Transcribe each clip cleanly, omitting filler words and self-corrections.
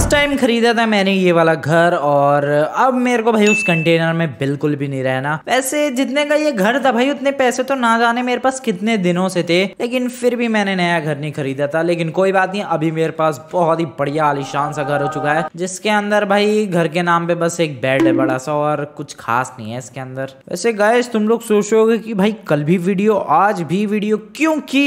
Last time खरीदा था मैंने ये वाला घर और अब मेरे को भाई उस कंटेनर में बिल्कुल भी नहीं रहना। वैसे जितने का ये घर था भाई उतने पैसे तो ना जाने मेरे पास कितने दिनों से थे, लेकिन फिर भी मैंने नया घर नहीं खरीदा था। लेकिन कोई बात नहीं, अभी मेरे पास बहुत ही बढ़िया आलीशान सा घर हो चुका है, जिसके अंदर भाई घर के नाम पे बस एक बेड है बड़ा सा और कुछ खास नहीं है इसके अंदर। वैसे गाइस तुम लोग सोचोगे कि भाई कल भी वीडियो आज भी वीडियो, क्योंकि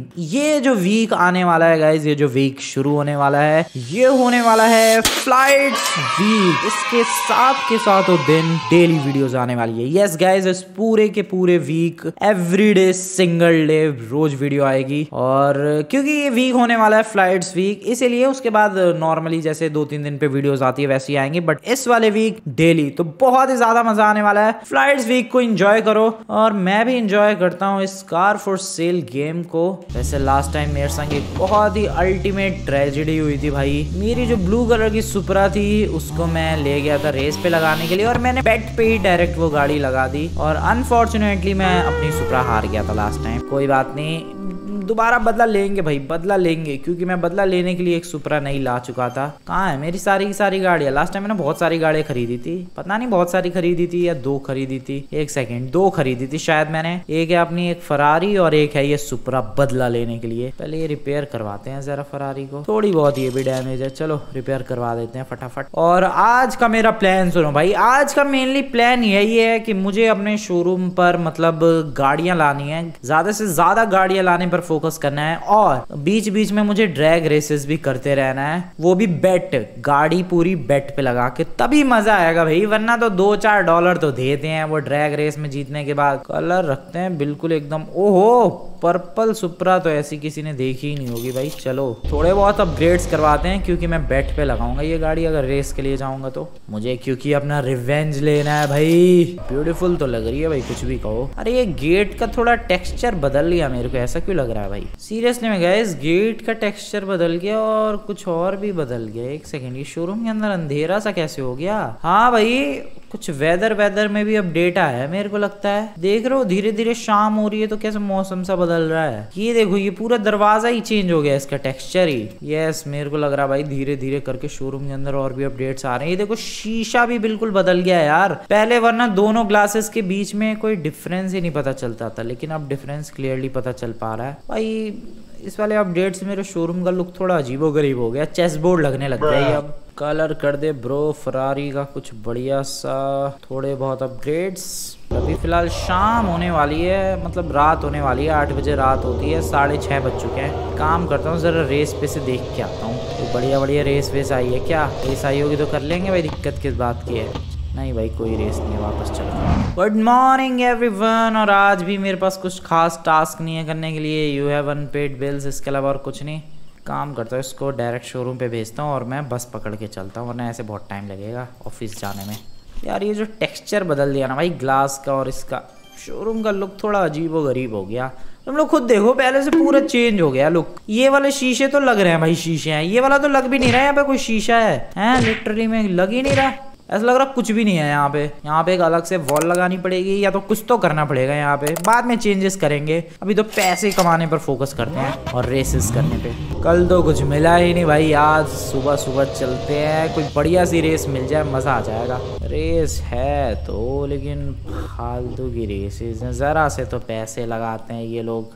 ये जो वीक आने वाला है गाइस, ये जो वीक शुरू होने वाला है ये होने वाला है फ्लाइट्स वीक। इसके साथ के साथ दिन डेली वीडियोस आने वाली है। यस गाइस, इस पूरे के पूरे वीक एवरीडे सिंगल डे रोज वीडियो आएगी। और क्योंकि ये वीक होने वाला है फ्लाइट्स वीक, इसीलिए उसके बाद नॉर्मली जैसे 2-3 दिन पे वीडियोस आती है वैसी आएंगी, बट इस वाले वीक डेली, तो बहुत ही ज्यादा मजा आने वाला है। फ्लाइट्स वीक को एंजॉय करो और मैं भी एंजॉय करता हूँ इस कार फॉर सेल गेम को। वैसे लास्ट टाइम मेरे संग एक बहुत ही अल्टीमेट ट्रेजेडी हुई थी भाई। मेरी जो ब्लू कलर की सुपरा थी उसको मैं ले गया था रेस पे लगाने के लिए और मैंने बेट पे ही डायरेक्ट वो गाड़ी लगा दी और अनफॉर्चुनेटली मैं अपनी सुपरा हार गया था लास्ट टाइम। कोई बात नहीं, दोबारा बदला लेंगे भाई, बदला लेंगे, क्योंकि मैं बदला लेने के लिए एक सुपरा नहीं ला चुका था। कहाँ है मेरी सारी की सारी गाड़ियाँ? लास्ट टाइम मैंने बहुत सारी गाड़ियाँ खरीदी थी, पता नहीं बहुत सारी खरीदी थी या 2 खरीदी थी, 1 सेकेंड 2 खरीदी थी शायद मैंने। एक है अपनी एक फरारी और एक है ये सुपरा बदला लेने के लिए। पहले ये रिपेयर करवाते हैं जरा फरारी को, थोड़ी बहुत ये भी डैमेज है, चलो रिपेयर करवा देते हैं फटाफट। और आज का मेरा प्लान सुनो भाई, आज का मेनली प्लान यही है कि मुझे अपने शोरूम पर मतलब गाड़ियां लानी है, ज्यादा से ज्यादा गाड़ियां लाने पर फोकस करना है और बीच बीच में मुझे ड्रैग रेसेस भी करते रहना है, वो भी बेट, गाड़ी पूरी बेट पे लगा के, तभी मजा आएगा भाई। वरना तो $2-4 तो देते हैं वो ड्रैग रेस में जीतने के बाद। कलर रखते हैं बिल्कुल एकदम, ओहो पर्पल सुपरा तो ऐसी किसी ने देखी ही नहीं होगी भाई। चलो थोड़े बहुत अपग्रेड्स करवाते हैं क्योंकि मैं बेट पे लगाऊंगा ये गाड़ी अगर रेस के लिए जाऊंगा तो। मुझे क्योंकि अपना रिवेंज लेना है भाई। ब्यूटीफुल तो लग रही है भाई, कुछ भी कहो। अरे ये गेट का थोड़ा टेक्सचर बदल गया, मेरे को ऐसा क्यों लग रहा है भाई? सीरियसली में गाइस, गेट का टेक्सचर बदल गया और कुछ और भी बदल गया। 1 सेकेंड, ये शोरूम के अंदर अंधेरा सा कैसे हो गया? हाँ भाई कुछ वेदर में भी अपडेट आया है मेरे को लगता है। देख रहे हो धीरे धीरे शाम हो रही है तो कैसे मौसम सा बदल रहा है। ये देखो ये पूरा दरवाजा ही चेंज हो गया, इसका टेक्सचर ही। यस मेरे को लग रहा है भाई धीरे धीरे करके शोरूम के अंदर और भी अपडेट्स आ रहे हैं। ये देखो शीशा भी बिल्कुल बदल गया है यार। पहले वरना दोनों ग्लासेस के बीच में कोई डिफरेंस ही नहीं पता चलता था, लेकिन अब डिफरेंस क्लियरली पता चल पा रहा है भाई। इस वाले अपडेट से मेरे शोरूम का लुक थोड़ा अजीबोगरीब हो गया, चेस बोर्ड लगने लग गया है। अब कलर कर दे ब्रो फरारी का कुछ बढ़िया सा, थोड़े बहुत अपग्रेड्स। अभी फिलहाल शाम होने वाली है, मतलब रात होने वाली है, 8 बजे रात होती है, 6:30 बज चुके हैं। काम करता हूँ जरा रेस पे से देख के आता हूँ, तो बढ़िया बढ़िया रेस वेस आई है क्या? रेस आई होगी तो कर लेंगे भाई, दिक्कत किस बात की है? नहीं भाई कोई रेस नहीं है, वापस चलो। Good morning everyone. और आज भी मेरे पास कुछ खास टास्क नहीं है करने के लिए। यू हैव अनपेड बिल्स, इसके अलावा और कुछ नहीं। काम करता हूँ इसको डायरेक्ट शोरूम पे भेजता हूँ और मैं बस पकड़ के चलता हूँ, वरना ऐसे बहुत टाइम लगेगा ऑफिस जाने में। यार ये जो टेक्सचर बदल दिया ना भाई ग्लास का, और इसका शोरूम का लुक थोड़ा अजीब व गरीब हो गया। तुम लोग खुद देखो, पहले से पूरा चेंज हो गया लुक। ये वाले शीशे तो लग रहे हैं भाई, शीशे हैं। ये वाला तो लग भी नहीं रहा है यहाँ पे कोई शीशा है लिटरली में लग ही नहीं रहा। ऐसा लग रहा कुछ भी नहीं है यहाँ पे। यहाँ पे एक अलग से वॉल लगानी पड़ेगी या तो कुछ तो करना पड़ेगा यहाँ पे, बाद में चेंजेस करेंगे। अभी तो पैसे कमाने पर फोकस करते हैं और रेसेस करने पे। कल तो कुछ मिला ही नहीं भाई, आज सुबह सुबह चलते हैं, कोई बढ़िया सी रेस मिल जाए मजा आ जाएगा। रेस है तो, लेकिन फालतू की रेसेस हैं, जरा से तो पैसे लगाते हैं ये लोग।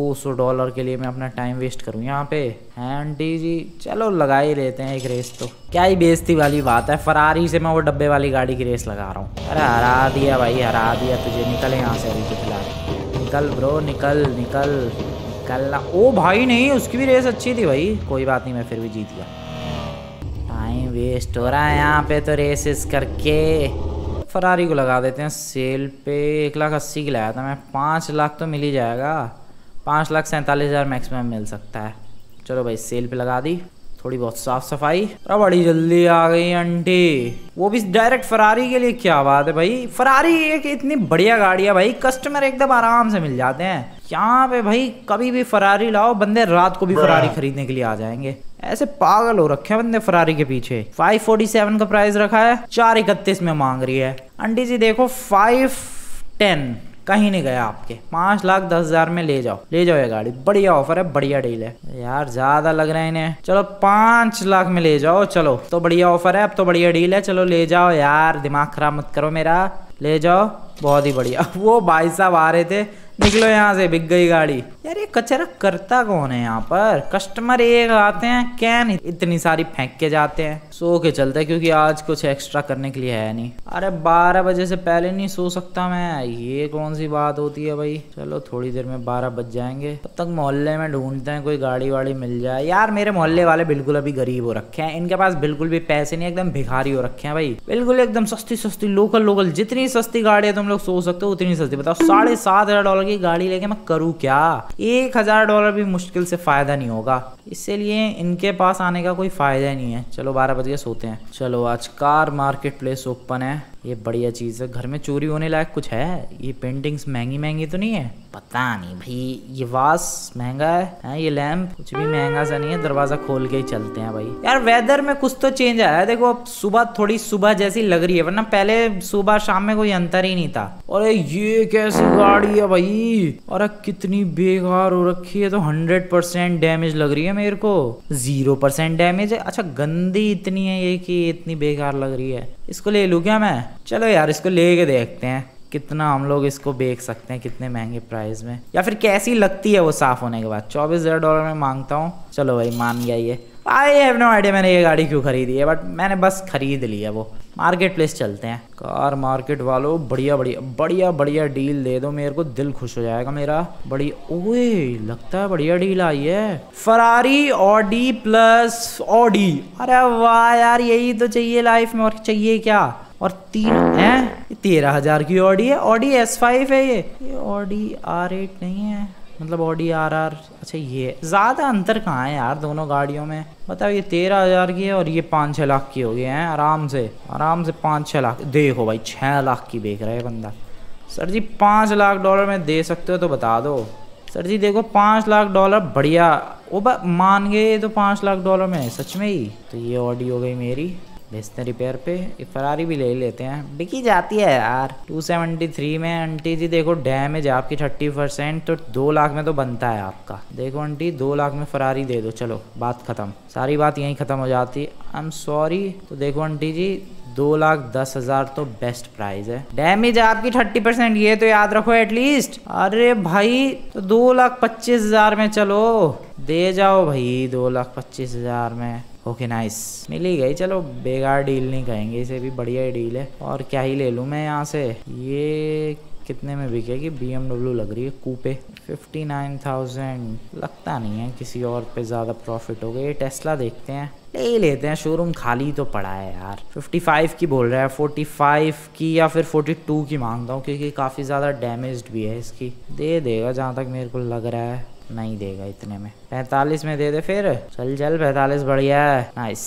$200 के लिए मैं अपना टाइम वेस्ट करूँ यहाँ पे? आंटी जी चलो लगा ही लेते हैं एक रेस, तो क्या ही बेइज्जती वाली बात है। फरारी से मैं वो डब्बे वाली गाड़ी की रेस लगा रहा हूँ। अरे हरा दिया भाई, हरा दिया तुझे। निकल यहाँ से अभी तो फिलहाल, निकल ब्रो, निकल निकल निकलना। ओ भाई नहीं, उसकी भी रेस अच्छी थी भाई। कोई बात नहीं, मैं फिर भी जीत गया। टाइम वेस्ट हो रहा है यहाँ पे तो रेसेस करके। फरारी को लगा देते हैं सेल पे। 1,80,000 की लाया था मैं, 5 लाख तो मिल ही जाएगा। 5,47,000 मैक्सिमम मिल सकता है। चलो भाई सेल पे लगा दी, थोड़ी बहुत साफ सफाई। और बड़ी जल्दी आ गई आंटी, वो भी डायरेक्ट फरारी के लिए। क्या बात है भाई, फरारी एक इतनी बढ़िया गाड़ी है भाई, कस्टमर एकदम आराम से मिल जाते हैं यहाँ पे भाई। कभी भी फरारी लाओ, बंदे रात को भी फरारी खरीदने के लिए आ जाएंगे। ऐसे पागल हो रखे हैं बंदे फरारी के पीछे। 547 का प्राइस रखा है, 431 में मांग रही है आंटी जी। देखो 510 कहीं नहीं गया आपके। 5,10,000 में ले जाओ ये गाड़ी, बढ़िया ऑफर है, बढ़िया डील है यार। ज्यादा लग रहा है इन्हें, चलो 5 लाख में ले जाओ। चलो तो बढ़िया ऑफर है, अब तो बढ़िया डील है, चलो ले जाओ यार, दिमाग खराब मत करो मेरा, ले जाओ, बहुत ही बढ़िया। वो भाई साहब आ रहे थे, निकलो यहाँ से, बिक गई गाड़ी। यार ये कचरा करता कौन है यहाँ पर? कस्टमर एक आते हैं, कैन इतनी सारी फेंक के जाते हैं। सो के चलते क्योंकि आज कुछ एक्स्ट्रा करने के लिए है नहीं। अरे 12 बजे से पहले नहीं सो सकता मैं, ये कौन सी बात होती है भाई। चलो थोड़ी देर में 12 बज जाएंगे, तब तक मोहल्ले में ढूंढते हैं कोई गाड़ी वाड़ी मिल जाए। यार मेरे मोहल्ले वाले बिल्कुल अभी गरीब हो रखे हैं, इनके पास बिल्कुल भी पैसे नहीं, एकदम भिखारी हो रखे हैं भाई। बिल्कुल एकदम सस्ती सस्ती लोकल जितनी सस्ती गाड़ी तुम लोग सोच सकते हो उतनी सस्ती। बताओ $7,500 की गाड़ी लेके मैं करूँ क्या? $1,000 भी मुश्किल से फायदा नहीं होगा, इसीलिए इनके पास आने का कोई फायदा नहीं है। चलो 12 बज गए, सोते हैं। चलो आज कार मार्केट प्लेस ओपन है, ये बढ़िया चीज़ है। घर में चोरी होने लायक कुछ है? ये पेंटिंग्स महंगी तो नहीं है? पता नहीं भाई। ये वास महंगा है, ये लैंप कुछ भी महंगा सा नहीं है। दरवाजा खोल के ही चलते हैं भाई। यार वेदर में कुछ तो चेंज आया है, देखो अब सुबह थोड़ी सुबह जैसी लग रही है, वरना पहले सुबह शाम में कोई अंतर ही नहीं था। अरे ये कैसी गाड़ी है भाई? अरे कितनी बेकार हो रखी है, तो 100% डैमेज लग रही है मेरे को। 0% डैमेज है? अच्छा गंदी इतनी है ये कि इतनी बेकार लग रही है। इसको ले लूँ क्या मैं? चलो यार इसको लेके देखते हैं कितना हम लोग इसको बेच सकते हैं, कितने महंगे प्राइस में, या फिर कैसी लगती है वो साफ होने के बाद। $24,000 में मांगता हूँ। चलो भाई मान गया ये। आई हैव नो आइडिया मैंने ये गाड़ी क्यों खरीदी है, बट मैंने बस खरीद ली है। वो मार्केट प्लेस चलते हैं। कार मार्केट वालों बढ़िया डील दे दो मेरे को, दिल खुश हो जाएगा मेरा। ओए लगता है बढ़िया डील आई है। फरारी ऑडी प्लस ऑडी, अरे वाह यार यही तो चाहिए लाइफ में, और चाहिए क्या? और 3 है 13,000 की ऑडी है। ऑडी S5 है ये ऑडी R8 नहीं है, मतलब ऑडी RR। अच्छा ये ज्यादा अंतर कहाँ है यार दोनों गाड़ियों में? बताओ ये 13,000 की है और ये 5-6 लाख की हो गई है आराम से 5-6 लाख। देखो भाई 6 लाख की बेच रहा है बंदा। सर जी $5 लाख में दे सकते हो तो बता दो। सर जी देखो $5 लाख बढ़िया। ओ मान गए तो $5 लाख में सच में ही। तो ये ऑडी हो गई मेरी, भेजते हैं रिपेयर पे। ये फरारी भी ले लेते हैं, बिकी जाती है यार। 273 में। आंटी जी देखो डैमेज है आपकी 30%, तो 2 लाख में तो बनता है आपका। देखो आंटी 2 लाख में फरारी दे दो, चलो बात खत्म, सारी बात यहीं खत्म हो जाती है। I am sorry. तो देखो आंटी जी 2,10,000 तो बेस्ट प्राइस है। डैमेज है आपकी 30%, ये तो याद रखो एटलीस्ट। अरे भाई तो 2,25,000 में चलो दे जाओ भाई, 2,25,000 में। ओके नाइस, मिल ही गई। चलो बेकार डील नहीं कहेंगे इसे, भी बढ़िया ही डील है। और क्या ही ले लूँ मैं यहाँ से? ये कितने में बिकेगी? BMW लग रही है कूपे, 59,000। लगता नहीं है किसी और पे ज़्यादा प्रॉफिट होगा। ये टेस्ला देखते हैं, ले लेते हैं, शोरूम खाली तो पड़ा है यार। 55 की बोल रहा है, 45 की या फिर 42 की मांगता हूँ, क्योंकि काफ़ी ज़्यादा डैमेज्ड भी है इसकी। दे देगा जहाँ तक मेरे को लग रहा है, नहीं देगा इतने में। 45 में दे दे फिर। चल 45 बढ़िया है, नाइस।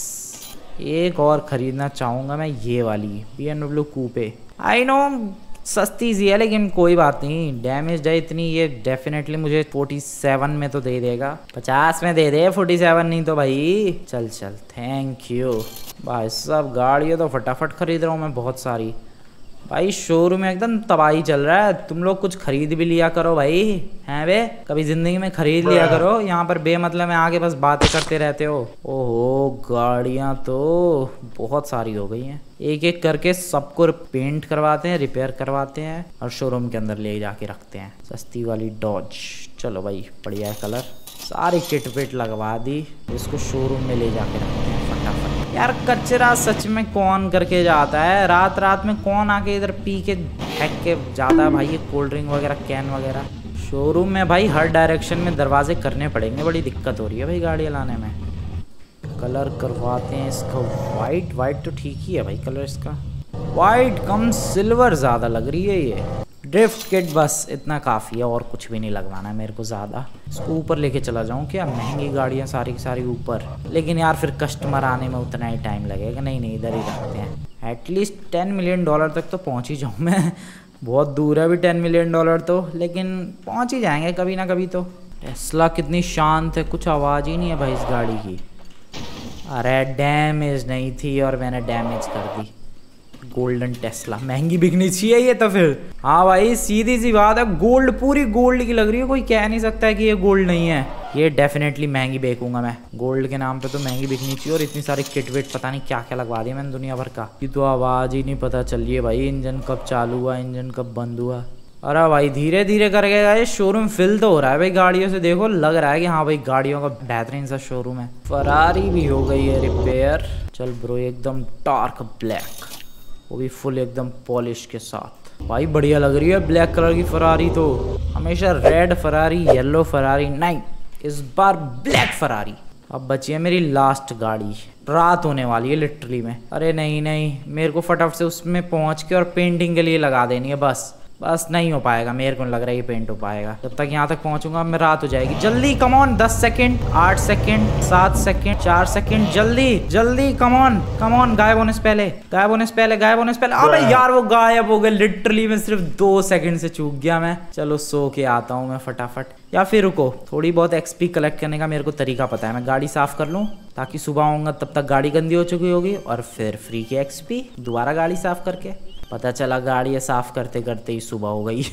एक और खरीदना चाहूँगा मैं, ये वाली BMW कूपे। आई नो सस्ती सी है लेकिन कोई बात नहीं, डैमेज है इतनी, ये डेफिनेटली मुझे 47 में तो दे देगा। 50 में दे दे, 47 नहीं तो भाई। चल थैंक यू भाई। सब गाड़ियाँ तो फटाफट खरीद रहा हूँ मैं, बहुत सारी भाई। शोरूम में एकदम तबाही चल रहा है, तुम लोग कुछ खरीद भी लिया करो भाई, हैं बे? कभी जिंदगी में खरीद लिया करो, यहाँ पर बेमतलब में आके बस बातें करते रहते हो। ओहो गाड़ियाँ तो बहुत सारी हो गई हैं। एक एक करके सबको पेंट करवाते हैं, रिपेयर करवाते हैं और शोरूम के अंदर ले जाके रखते हैं। सस्ती वाली डॉज, चलो भाई बढ़िया है कलर। सारी किट पिट लगवा दी, इसको शोरूम में ले जाके रखते हैं फटाफट। यार कचरा सच में कौन करके जाता है? रात में कौन आके इधर पी के फेंक के जाता है भाई? ये कोल्ड ड्रिंक वगैरह, कैन वगैरह। शोरूम में भाई हर डायरेक्शन में दरवाजे करने पड़ेंगे, बड़ी दिक्कत हो रही है भाई गाड़ी लाने में। कलर करवाते हैं इसका वाइट तो ठीक ही है भाई कलर इसका। वाइट कम सिल्वर ज़्यादा लग रही है ये। ड्रिफ्ट किट बस इतना काफ़ी है, और कुछ भी नहीं लगवाना है मेरे को ज़्यादा। इसको ऊपर लेके चला जाऊँ क्या? महंगी गाड़ियाँ सारी की सारी ऊपर, लेकिन यार फिर कस्टमर आने में उतना ही टाइम लगेगा। नहीं इधर ही रखते हैं। एटलीस्ट $10 मिलियन तक तो पहुँच ही जाऊँ मैं। बहुत दूर है अभी $10 मिलियन तो, लेकिन पहुँच ही जाएंगे कभी ना कभी तो। टेस्ला कितनी शांत है, कुछ आवाज़ ही नहीं है भाई इस गाड़ी की। अरे डैमेज नहीं थी और मैंने डैमेज कर दी। गोल्डन टेस्ला महंगी बिकनी चाहिए ये तो फिर। हाँ भाई सीधी सी बात है, गोल्ड पूरी गोल्ड की लग रही है, कोई कह नहीं सकता है कि ये गोल्ड नहीं है। ये डेफिनेटली महंगी बेचूंगा मैं, गोल्ड के नाम पे तो महंगी बिकनी चाहिए। और इतनी सारी किट विट पता नहीं क्या क्या लगवा दिया मैंने दुनिया भर का, ये तो आवाज़ ही नहीं पता चल रही है भाई। इंजन कब चालू हुआ, इंजन कब बंद हुआ। अरे भाई धीरे धीरे करके ये शोरूम फिल तो हो रहा है भाई गाड़ियों से, देखो लग रहा है कि हाँ भाई गाड़ियों का बेहतरीन सा शोरूम है। फरारी भी हो गई है रिपेयर। चल ब्रो एकदम डार्क ब्लैक, वो भी फुल एकदम पॉलिश के साथ। भाई बढ़िया लग रही है ब्लैक कलर की फरारी तो। हमेशा रेड फरारी, येलो फरारी नहीं, इस बार ब्लैक फरारी। अब बची है मेरी लास्ट गाड़ी, रात होने वाली है लिटरली में। अरे नहीं नहीं, मेरे को फटाफट से उसमें पहुंच के और पेंटिंग के लिए लगा देनी है बस नहीं हो पाएगा, मेरे को नहीं लग रहा है ये पेंट हो पाएगा। जब तक यहाँ तक पहुँचूंगा मैं रात हो जाएगी। जल्दी come on, 10 second, 8 second, 7 second, 4 second, जल्दी जल्दी कम ऑन। गायब होने से पहले, गायब होने से पहले, गायब होने से पहले। अबे यार वो गायब हो गए लिटरली में, सिर्फ 2 सेकंड से चूक गया मैं। चलो सो के आता हूँ मैं फटाफट, या फिर रुको, थोड़ी बहुत एक्सपी कलेक्ट करने का मेरे को तरीका पता है। मैं गाड़ी साफ कर लूँ ताकि सुबह आऊँगा तब तक गाड़ी गंदी हो चुकी होगी, और फिर फ्री के एक्सपी दोबारा गाड़ी साफ करके। पता चला गाड़ी साफ करते करते ही सुबह हो गई।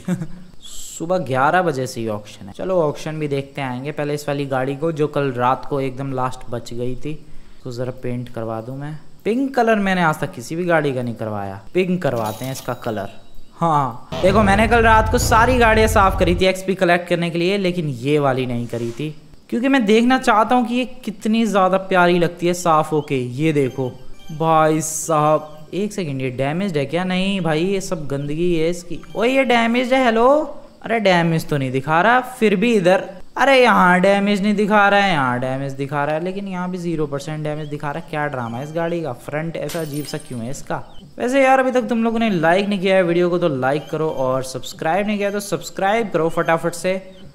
सुबह 11 बजे से ही ऑक्शन है। चलो ऑक्शन भी देखते आएंगे। पहले इस वाली गाड़ी को जो कल रात को एकदम लास्ट बच गई थी तो ज़रा पेंट करवा दूं मैं। पिंक कलर मैंने आज तक किसी भी गाड़ी का नहीं करवाया, पिंक करवाते हैं इसका कलर। हाँ देखो मैंने कल रात को सारी गाड़ियाँ साफ करी थी एक्सपी कलेक्ट करने के लिए, लेकिन ये वाली नहीं करी थी क्योंकि मैं देखना चाहता हूँ कि ये कितनी ज़्यादा प्यारी लगती है साफ होके। ये देखो भाई साहब, एक सेकंड, ये डैमेज है क्या? नहीं भाई ये सब गंदगी है इसकी। ओए ये डैमेज है। हेलो, अरे डैमेज तो नहीं दिखा रहा, फिर भी इधर, अरे यहाँ डैमेज नहीं दिखा रहा है, यहाँ डैमेज दिखा रहा है, लेकिन यहाँ भी 0% डैमेज दिखा रहा है। क्या ड्रामा है इस गाड़ी का? फ्रंट ऐसा अजीब सा क्यों है इसका? वैसे यार अभी तक तुम लोगों ने लाइक नहीं किया है वीडियो को तो लाइक करो, और सब्सक्राइब नहीं किया तो सब्सक्राइब करो फटाफट से।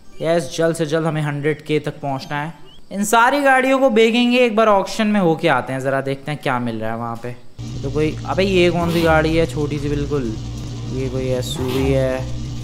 यस जल्द से जल्द हमें 100K तक पहुँचना है। इन सारी गाड़ियों को बेचेंगे, एक बार ऑक्शन में होके आते हैं, ज़रा देखते हैं क्या मिल रहा है वहाँ पे। तो कोई, अबे ये कौन सी गाड़ी है छोटी सी बिल्कुल? ये कोई एसयूवी है।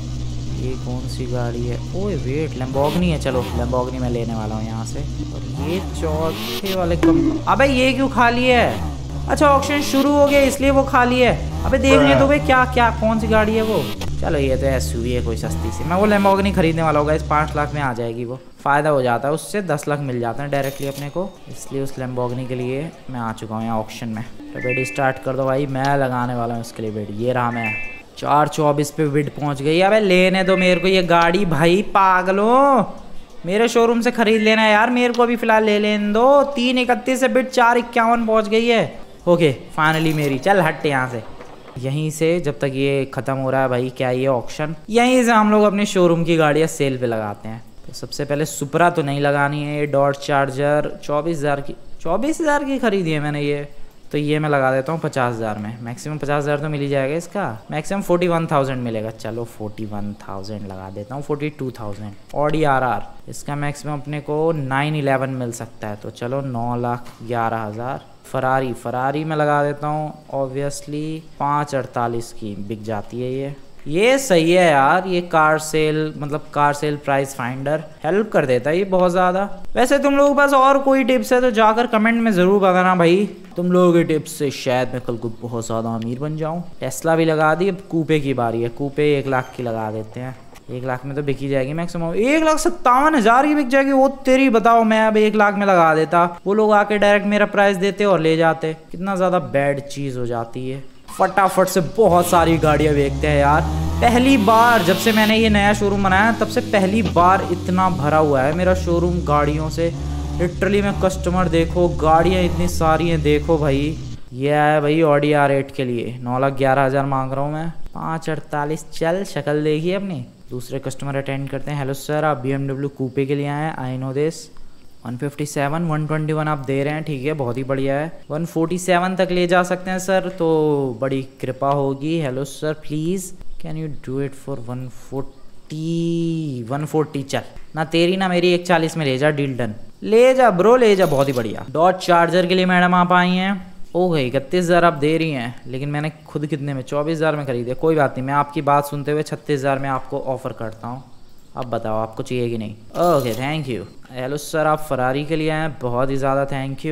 ये कौन सी गाड़ी है? ओए वेट, लैम्बोर्गिनी है। चलो लैम्बोर्गिनी मैं लेने वाला हूँ यहाँ से। और ये चौथे वाले कम, अबे ये क्यों खाली है? अच्छा ऑक्शन शुरू हो गया इसलिए वो खाली है। अबे देखने दो भाई क्या क्या कौन सी गाड़ी है वो। चलो ये तो एसयूवी है कोई सस्ती सी। मैं वो लैम्बोर्गिनी खरीदने वाला होगा, इस 5 लाख में आ जाएगी वो। फ़ायदा हो जाता है उससे, 10 लाख मिल जाते हैं डायरेक्टली अपने को, इसलिए उस लैम्बोर्गिनी के लिए मैं आ चुका हूँ यहाँ ऑक्शन में। तो बेड स्टार्ट कर दो भाई, मैं लगाने वाला हूँ इसके लिए बेड। ये रहा मैं 424 पे बिड पहुँच गई। अबे लेने दो मेरे को ये गाड़ी भाई, पागलों मेरे शोरूम से खरीद लेना है यार, मेरे को अभी फ़िलहाल ले लेने दो। 331 से बिड 451 पहुँच गई है। ओके फाइनली मेरी। चल हट यहाँ से। यहीं से जब तक ये ख़त्म हो रहा है भाई, क्या ये ऑक्शन, यहीं से हम लोग अपने शोरूम की गाड़ियाँ सेल पे लगाते हैं। तो सबसे पहले सुपरा तो नहीं लगानी है, ये डॉट चार्जर 24,000 की खरीदी है मैंने ये, तो ये मैं लगा देता हूँ 50,000 में। मैक्सिमम 50,000 तो मिल ही जाएगा इसका, मैक्सिमम 41,000 मिलेगा। चलो 41,000 लगा देता हूँ, 42,000। ऑडी RR इसका मैक्सिमम अपने को 911 मिल सकता है, तो चलो 9,11,000। फरारी में लगा देता हूँ ऑब्वियसली 548 की बिक जाती है ये सही है यार। ये car sale price finder help कर देता है ये बहुत ज़्यादा। वैसे तुम लोगों के पास और कोई टिप्स है तो जाकर कमेंट में ज़रूर बताना भाई, तुम लोगों की टिप्स से शायद मैं कल को बहुत ज़्यादा अमीर बन जाऊँ। टेस्ला भी लगा दी, अब कूपे की बारी है। कूपे 1 लाख की लगा देते हैं, 1 लाख में तो बिकी जाएगी मैक्सिमम। 1,57,000 की बिक जाएगी वो तेरी। बताओ मैं अब 1 लाख में लगा देता, वो लोग आके डायरेक्ट मेरा प्राइस देते और ले जाते, कितना ज़्यादा बैड चीज़ हो जाती है। फटाफट से बहुत सारी गाड़ियाँ बेचते हैं यार। पहली बार जब से मैंने ये नया शोरूम बनाया तब से पहली बार इतना भरा हुआ है मेरा शोरूम गाड़ियों से। लिटरली में कस्टमर देखो, गाड़ियाँ इतनी सारी हैं देखो भाई। ये है भाई ऑडी R8 के लिए 9,11,000 मांग रहा हूँ मैं। 548। चल शक्ल देखिए अपनी। दूसरे कस्टमर अटेंड करते हैं। हेलो सर, आप BMW कूपे के लिए आए हैं? I know this. 157, 121 आप दे रहे हैं, ठीक है बहुत ही बढ़िया है। 147 तक ले जा सकते हैं सर, तो बड़ी कृपा होगी। Hello sir please can you do it for 140। चल ना तेरी ना मेरी, 140 में ले जा, डील डन। ले जा ब्रो ले जा, बहुत ही बढ़िया। डॉट चार्जर के लिए मैडम आप आई हैं। ओ गई 31,000 आप दे रही हैं, लेकिन मैंने खुद कितने में 24,000 में खरीदे। कोई बात नहीं, मैं आपकी बात सुनते हुए 36,000 में आपको ऑफर करता हूँ। अब बताओ आपको चाहिए कि नहीं? Okay thank you. Hello sir, आप फरारी के लिए आए हैं, बहुत ही ज़्यादा थैंक यू।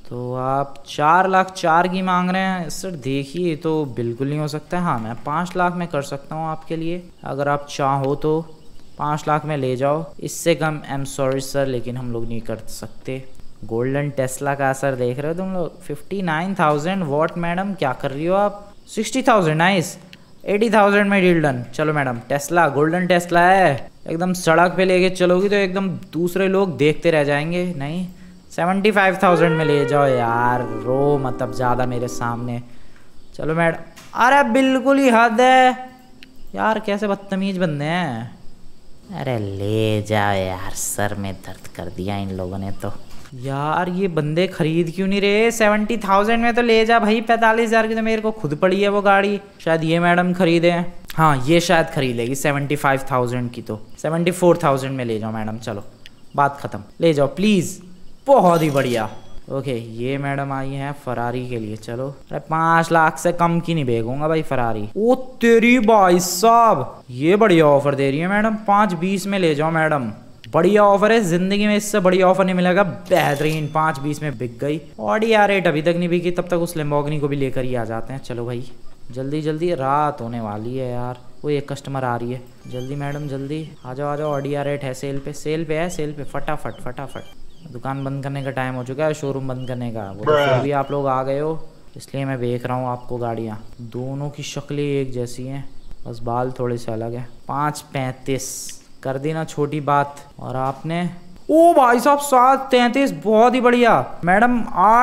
तो आप 4,04,000 की मांग रहे हैं सर। देखिए तो बिल्कुल नहीं हो सकता है। हाँ मैं 5 लाख में कर सकता हूँ आपके लिए, अगर आप चाहो तो 5 लाख में ले जाओ। इससे कम आई एम सॉरी सर, लेकिन हम लोग नहीं कर सकते। गोल्डन टेस्ला का सर देख रहे हो तुम लोग, 59,000 वॉट। मैडम क्या कर रही हो आप? 60,000 नाइस, 80,000 में डील डन। चलो मैडम, टेस्ला गोल्डन टेस्ला है, एकदम सड़क पे लेके चलोगी तो एकदम दूसरे लोग देखते रह जाएंगे। नहीं 75,000 में ले जाओ यार, रो मतलब ज़्यादा मेरे सामने। चलो मैडम, अरे बिल्कुल ही हद है यार, कैसे बदतमीज बंदे हैं। अरे ले जाओ यार, सर में दर्द कर दिया इन लोगों ने तो। यार ये बंदे खरीद क्यों नहीं रहे? 70,000 में तो ले जा भाई। 45,000 की तो मेरे को खुद पड़ी है वो गाड़ी। शायद ये मैडम खरीदे हैं, हाँ ये शायद खरीद लेगी 75,000 की। तो 74,000 में ले जाओ मैडम। चलो बात ख़त्म, ले जाओ प्लीज़। बहुत ही बढ़िया। ओके ये मैडम आई हैं फरारी के लिए। चलो अरे 5 लाख से कम की नहीं भेजूंगा भाई फरारी। ओ तेरी भाई साहब, ये बढ़िया ऑफर दे रही है मैडम। 5,20 में ले जाओ मैडम, बढ़िया ऑफर है। जिंदगी में इससे बढ़िया ऑफर नहीं मिलेगा। बेहतरीन 5,20 में बिक गई। ऑडी R8 अभी तक नहीं बिकी, तब तक उस लैम्बोर्गिनी को भी लेकर ही आ जाते हैं। चलो भाई जल्दी जल्दी, रात होने वाली है यार। वो एक कस्टमर आ रही है, जल्दी मैडम जल्दी आ जाओ आ जाओ। ऑडी R8 है सेल पे, सेल पे है, सेल पे। फटाफट फटाफट, दुकान बंद करने का टाइम हो चुका है, शोरूम बंद करने का। वो तो फिर भी आप लोग आ गए हो, इसलिए मैं देख रहा हूँ आपको गाड़ियाँ। दोनों की शक्लें एक जैसी हैं, बस बाल थोड़े से अलग हैं। 5,35 कर दी ना, छोटी बात। और आपने, ओ भाई साहब 7,33, बहुत ही बढ़िया मैडम।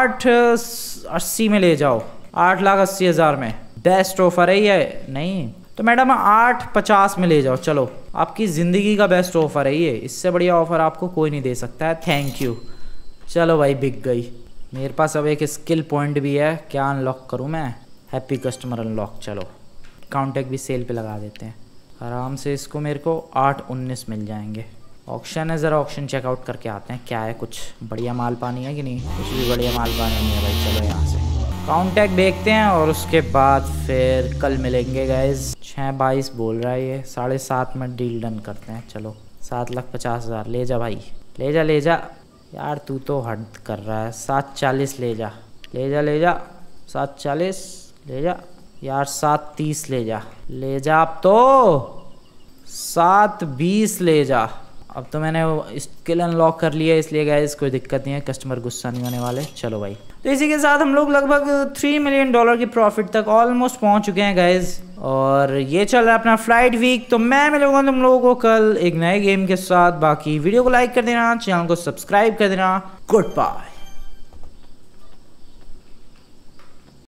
8,80 में ले जाओ, 8,80,000 में। बेस्ट ऑफर है ये। नहीं तो मैडम 8,50 में ले जाओ। चलो आपकी ज़िंदगी का बेस्ट ऑफर है ये, इससे बढ़िया ऑफर आपको कोई नहीं दे सकता है। Thank you. चलो भाई बिक गई। मेरे पास अब एक स्किल पॉइंट भी है, क्या अनलॉक करूँ मैं? Happy customer unlock. चलो काउंटेक्ट भी सेल पे लगा देते हैं आराम से। इसको मेरे को 8,19 मिल जाएंगे। ऑक्शन है, ज़रा ऑक्शन चेकआउट करके आते हैं क्या है। कुछ बढ़िया माल पानी है कि नहीं? कुछ भी बढ़िया माल पानी नहीं है भाई। चलो यहाँ से काउंटेक्ट देखते हैं और उसके बाद फिर कल मिलेंगे गाइज। 6,22 बोल रहा है ये, 7.5 में डील डन करते हैं। चलो 7,50,000 ले जा भाई, ले जा ले जा यार। तू तो हद कर रहा है। 7,40 ले जा ले जा ले जा। 7,40 ले जा यार। 7,30 ले जा ले जा। अब तो 7,20 ले जा। अब तो मैंने स्किल अनलॉक कर लिया है, इसलिए गाइस कोई दिक्कत नहीं है, कस्टमर गुस्सा नहीं होने वाले। चलो भाई, तो इसी के साथ हम लोग लगभग $3 मिलियन की प्रॉफिट तक ऑलमोस्ट पहुंच चुके हैं गाइस। और ये चल रहा है अपना फ्लाइट वीक। तो मैं मिलूंगा तुम लोगों को कल एक नए गेम के साथ। बाकी वीडियो को लाइक कर देना, चैनल को सब्सक्राइब कर देना। Good bye.